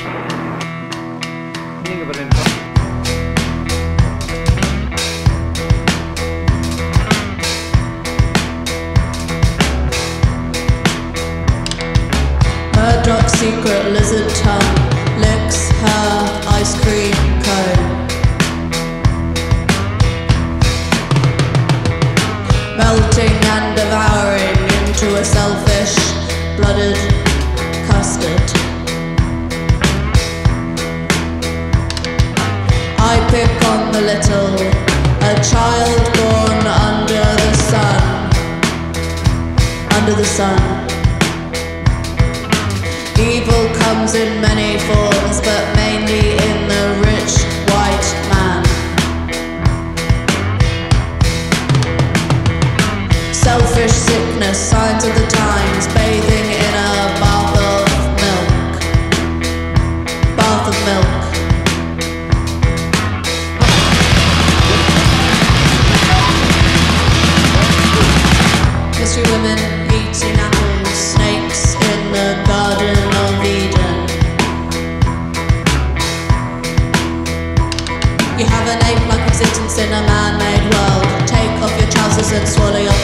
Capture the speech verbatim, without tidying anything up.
நீங்க பாருங்க. Murdoch's secret lizard tongue licks her ice cream cone. Melting and devouring into a selfish, blooded custard. I pick on the little, a child born under the sun, under the sun. Evil comes in many forms, but mainly in the rich white man. Selfish sickness, signs of the times, bathing in a bath of milk. Bath of milk. Mystery women eating apples, snakes in the garden of Eden. You have an ape-like existence in a man-made world. Take off your trousers and swallow your